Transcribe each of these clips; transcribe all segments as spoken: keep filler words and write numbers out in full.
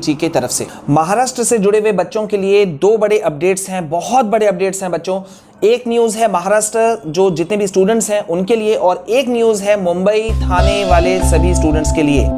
जी की तरफ से। महाराष्ट्र से जुड़े हुए बच्चों के लिए दो बड़े अपडेट्स हैं, बहुत बड़े अपडेट्स हैं बच्चों। एक न्यूज़ है महाराष्ट्र जो जितने भी स्टूडेंट्स हैं उनके लिए, और एक न्यूज़ है मुंबई थाने वाले सभी स्टूडेंट्स के लिए।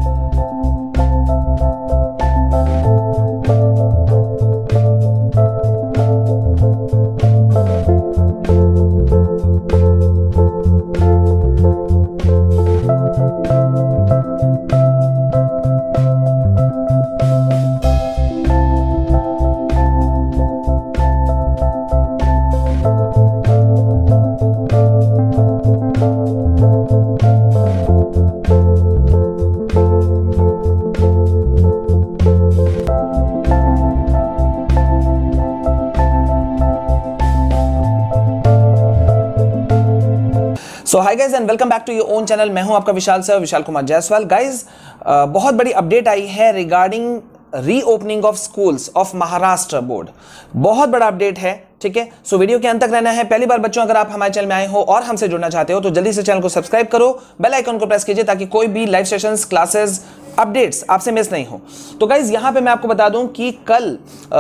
So hi guys and welcome back to your own channel. मैं हूं आपका विशाल सर, विशाल कुमार जायसवाल। गाइज बहुत बड़ी अपडेट आई है regarding reopening of schools of Maharashtra board. बहुत बड़ा अपडेट है, ठीक है। सो वीडियो के अंत तक रहना है। पहली बार बच्चों अगर आप हमारे चैनल में आए हो और हमसे जुड़ना चाहते हो तो जल्दी से चैनल को सब्सक्राइब करो, बेल आइकन को प्रेस कीजिए ताकि कोई भी लाइव सेशंस, क्लासेस, अपडेट्स आपसे मिस नहीं हो। तो गाइज यहां पे मैं आपको बता दूं कि कल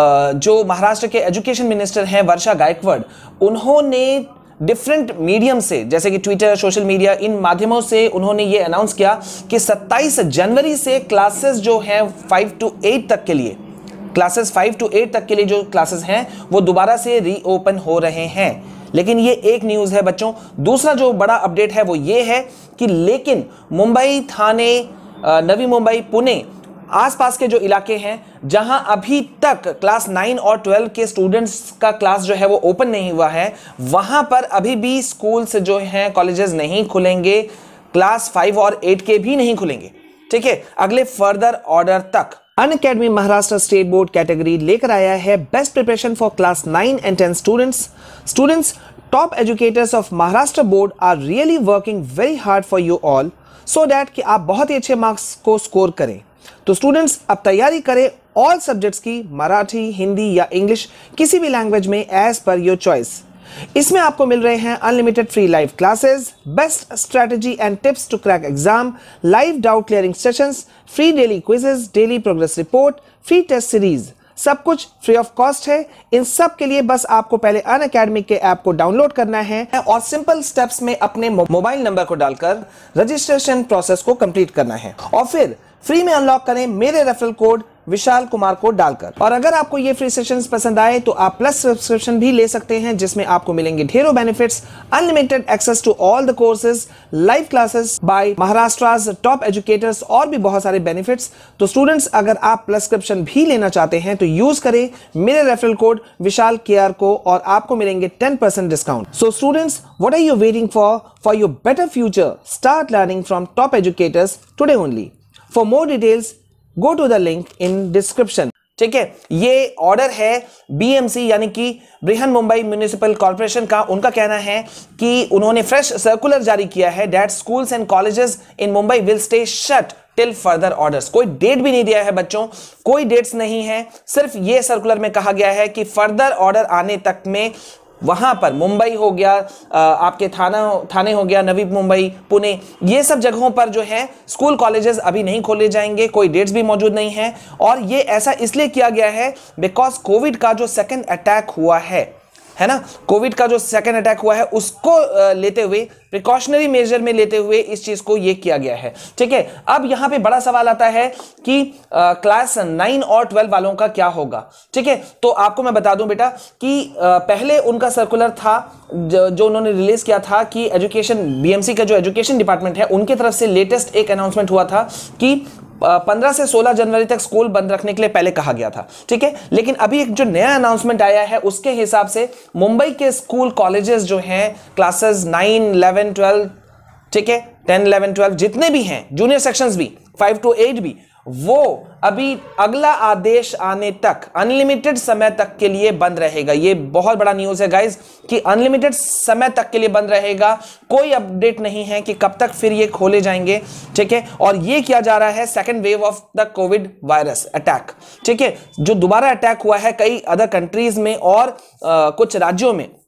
जो महाराष्ट्र के एजुकेशन मिनिस्टर हैं वर्षा गायकवाड़, उन्होंने डिफरेंट मीडियम से जैसे कि ट्विटर, सोशल मीडिया, इन माध्यमों से उन्होंने ये अनाउंस किया कि सत्ताईस जनवरी से क्लासेस जो हैं फाइव टू एट तक के लिए, क्लासेस फाइव टू एट तक के लिए जो क्लासेस हैं वो दोबारा से रीओपन हो रहे हैं। लेकिन ये एक न्यूज़ है बच्चों। दूसरा जो बड़ा अपडेट है वो ये है कि लेकिन मुंबई, थाने, नवी मुंबई, पुणे आसपास के जो इलाके हैं जहां अभी तक क्लास नाइन और ट्वेल्व के स्टूडेंट्स का क्लास जो है वो ओपन नहीं हुआ है, वहां पर अभी भी स्कूल्स जो हैं, कॉलेजेस नहीं खुलेंगे, क्लास फाइव और एट के भी नहीं खुलेंगे, ठीक है, अगले फर्दर ऑर्डर तक। Unacademy Maharashtra state board category लेकर आया है best preparation for class nine and ten students. Students, top educators of Maharashtra board are really working very hard for you all so that कि आप बहुत ही अच्छे मार्क्स को स्कोर करें। तो स्टूडेंट्स अब तैयारी करें ऑल सब्जेक्ट्स की, मराठी, हिंदी या इंग्लिश, किसी भी लैंग्वेज में एज पर योर चॉइस। इसमें आपको मिल रहे हैं unlimited free live classes, best strategy and tips to crack exam, live doubt clearing sessions, free daily quizzes, daily progress report, free test series, सब कुछ फ्री ऑफ कॉस्ट है। इन सब के लिए बस आपको पहले अनअकैडमी के ऐप को डाउनलोड करना है और सिंपल स्टेप्स में अपने मोबाइल नंबर को डालकर रजिस्ट्रेशन प्रोसेस को कंप्लीट करना है और फिर फ्री में अनलॉक करें मेरे रेफरल कोड विशाल कुमार को डालकर। और अगर आपको ये फ्री सेशंस पसंद आए तो आप प्लस सब्सक्रिप्शन भी ले सकते हैं जिसमें आपको मिलेंगे ढेरों benefits, unlimited access to all the courses, live classes by Maharashtra's top educators और भी बहुत सारे बेनिफिट्स। तो स्टूडेंट्स अगर आप प्लस सब्सक्रिप्शन भी लेना चाहते हैं तो यूज करें मेरे रेफरल कोड विशाल के आर को और आपको मिलेंगे ten percent discount. So students, what are you waiting for for your better future? Start learning from top educators today only. For more details, go to the link in description। ठीक है, ये order है BMC यानी कि Brihan Mumbai municipal corporation का। उनका कहना है कि उन्होंने फ्रेश सर्कुलर जारी किया है that schools and colleges in Mumbai will stay shut till further orders. कोई डेट भी नहीं दिया है बच्चों, कोई डेट्स नहीं है, सिर्फ ये सर्कुलर में कहा गया है कि फर्दर ऑर्डर आने तक में वहां पर मुंबई हो गया, आपके थाना थाने हो गया, नवी मुंबई, पुणे, ये सब जगहों पर जो है स्कूल कॉलेजेस अभी नहीं खोले जाएंगे, कोई डेट्स भी मौजूद नहीं है। और ये ऐसा इसलिए किया गया है बिकॉज कोविड का जो सेकंड अटैक हुआ है है ना, कोविड का जो सेकंड अटैक हुआ है उसको लेते हुए, प्रिकॉशनरी मेजर में लेते हुए इस चीज को ये किया गया है, ठीक है। अब यहां पे बड़ा सवाल आता है कि आ, क्लास नाइन और ट्वेल्व वालों का क्या होगा, ठीक है। तो आपको मैं बता दूं बेटा कि आ, पहले उनका सर्कुलर था जो, जो उन्होंने रिलीज किया था कि एजुकेशन, बीएमसी का जो एजुकेशन डिपार्टमेंट है उनकी तरफ से लेटेस्ट एक अनाउंसमेंट हुआ था कि पंद्रह से सोलह जनवरी तक स्कूल बंद रखने के लिए पहले कहा गया था, ठीक है। लेकिन अभी एक जो नया अनाउंसमेंट आया है उसके हिसाब से मुंबई के स्कूल कॉलेजेस जो हैं क्लासेस नाइन, इलेवन, ट्वेल्व, ठीक है, टेन, इलेवन, ट्वेल्व जितने भी हैं, जूनियर सेक्शंस भी, फाइव टू एट भी, वो अभी अगला आदेश आने तक अनलिमिटेड समय तक के लिए बंद रहेगा। ये बहुत बड़ा न्यूज़ है गाइज कि अनलिमिटेड समय तक के लिए बंद रहेगा। कोई अपडेट नहीं है कि कब तक फिर ये खोले जाएंगे, ठीक है। और ये किया जा रहा है second wave of the covid virus attack, ठीक है, जो दोबारा अटैक हुआ है कई अदर कंट्रीज में और आ, कुछ राज्यों में,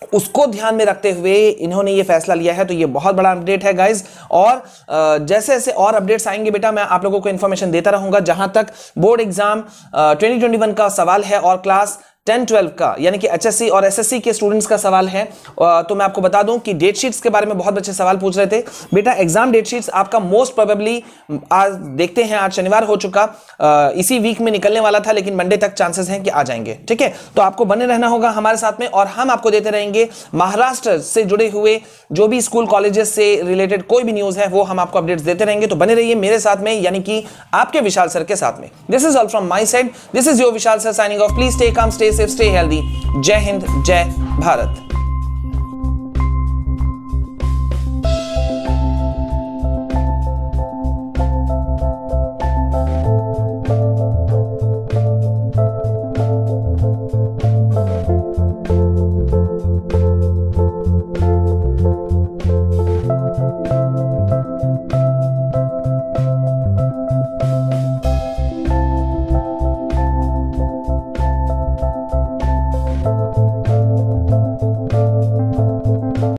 उसको ध्यान में रखते हुए इन्होंने ये फैसला लिया है। तो ये बहुत बड़ा अपडेट है गाइज, और जैसे जैसे और अपडेट्स आएंगे बेटा मैं आप लोगों को इंफॉर्मेशन देता रहूंगा। जहां तक board exam twenty twenty one का सवाल है और क्लास टेन ट्वेल्व का यानी कि एचएससी और एसएससी के स्टूडेंट्स का सवाल है, तो मैं आपको बता दूं कि डेट शीट्स के बारे में बहुत बच्चे सवाल पूछ रहे थे। बेटा एग्जाम डेट शीट्स आपका मोस्ट प्रोबेबली आज देखते हैं, आज शनिवार हो चुका, इसी वीक में निकलने वाला था, लेकिन मंडे तक चांसेस हैं कि आ जाएंगे। ठीक है, तो आपको बने रहना होगा हमारे साथ में, और हम आपको देते रहेंगे महाराष्ट्र से जुड़े हुए जो भी स्कूल कॉलेजेस से रिलेटेड कोई भी न्यूज है वो हम आपको अपडेट्स देते रहेंगे। तो बने रहिए मेरे साथ में, यानी कि आपके विशाल सर के साथ में। This is all from my side, this is your Vishal sir signing off. Please stay calm, stay safe, stay healthy. जय हिंद, जय भारत।